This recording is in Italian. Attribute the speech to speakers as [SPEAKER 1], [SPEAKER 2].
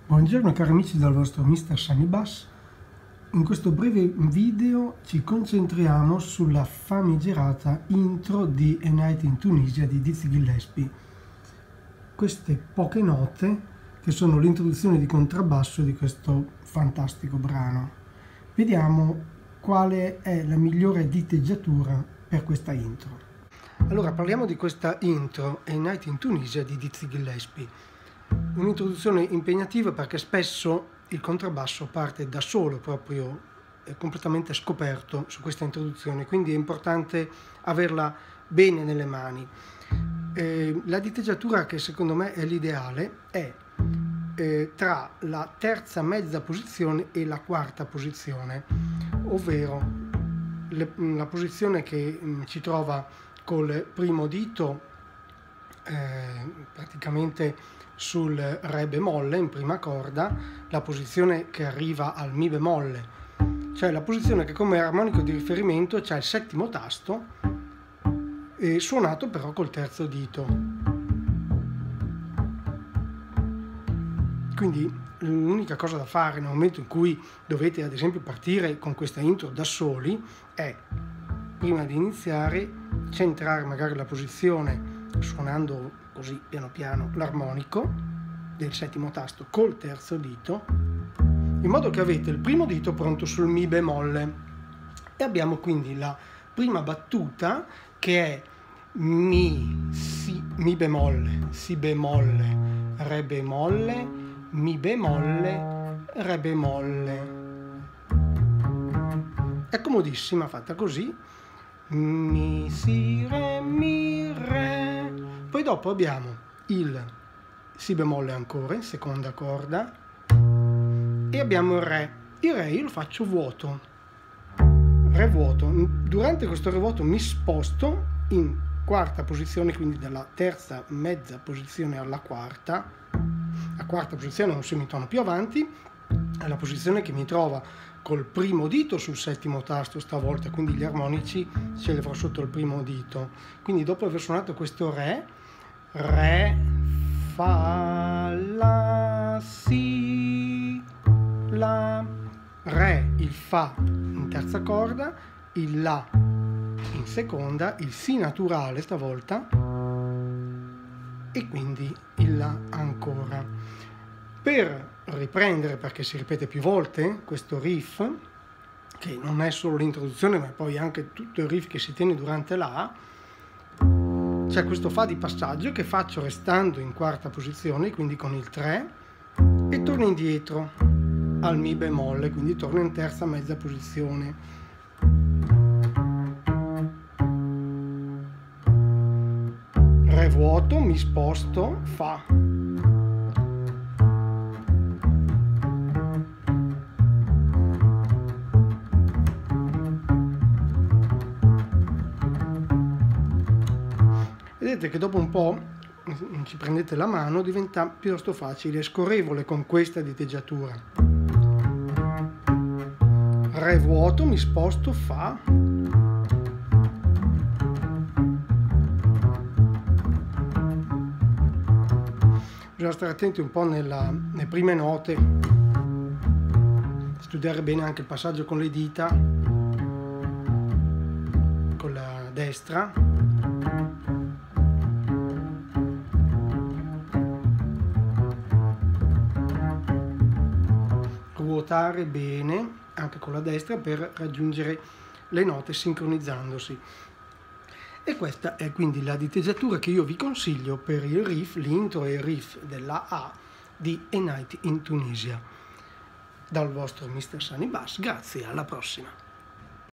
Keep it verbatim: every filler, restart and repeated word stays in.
[SPEAKER 1] Buongiorno cari amici dal vostro mister Sunny Bass. In questo breve video ci concentriamo sulla famigerata intro di A Night in Tunisia di Dizzy Gillespie. Queste poche note che sono l'introduzione di contrabbasso di questo fantastico brano. Vediamo quale è la migliore diteggiatura per questa intro. Allora parliamo di questa intro A Night in Tunisia di Dizzy Gillespie. Un'introduzione impegnativa perché spesso il contrabbasso parte da solo, proprio è completamente scoperto su questa introduzione, quindi è importante averla bene nelle mani. Eh, la diteggiatura che secondo me è l'ideale è eh, tra la terza mezza posizione e la quarta posizione, ovvero le, la posizione che mh, ci trova col primo dito eh, praticamente sul Re bemolle in prima corda, la posizione che arriva al Mi bemolle, cioè la posizione che come armonico di riferimento c'è il settimo tasto, e suonato però col terzo dito. Quindi l'unica cosa da fare nel momento in cui dovete ad esempio partire con questa intro da soli è, prima di iniziare, centrare magari la posizione suonando così piano piano l'armonico del settimo tasto col terzo dito, in modo che avete il primo dito pronto sul Mi bemolle, e abbiamo quindi la prima battuta che è Mi, Si, Mi bemolle, Si bemolle, Re bemolle, Mi bemolle, Re bemolle. È comodissima, fatta così: Mi, Si, Re, Mi, Re. Poi dopo abbiamo il Si bemolle ancora in seconda corda e abbiamo il Re. Il Re io lo faccio vuoto, Re vuoto. Durante questo Re vuoto mi sposto in quarta posizione, quindi dalla terza mezza posizione alla quarta. La quarta posizione è un semitono più avanti, è la posizione che mi trova col primo dito sul settimo tasto stavolta, quindi gli armonici ce li avrò sotto il primo dito. Quindi dopo aver suonato questo Re, Re, Fa, La, Si, La, Re, il Fa in terza corda, il La in seconda, il Si naturale stavolta e quindi il La ancora. Per riprendere, perché si ripete più volte questo riff, che non è solo l'introduzione ma poi anche tutto il riff che si tiene durante la, c'è questo Fa di passaggio che faccio restando in quarta posizione, quindi con il tre, e torno indietro al Mi bemolle, quindi torno in terza mezza posizione. Re vuoto, mi sposto, Fa. Vedete che dopo un po' ci prendete la mano, diventa piuttosto facile e scorrevole con questa diteggiatura. Re vuoto, mi sposto, Fa. Bisogna stare attenti un po' nella, nelle prime note, studiare bene anche il passaggio con le dita, con la destra. Ruotare bene anche con la destra per raggiungere le note sincronizzandosi. E questa è quindi la diteggiatura che io vi consiglio per il riff, l'intro e il riff della A di A Night in Tunisia. Dal vostro mister Sunny Bass, grazie, alla prossima!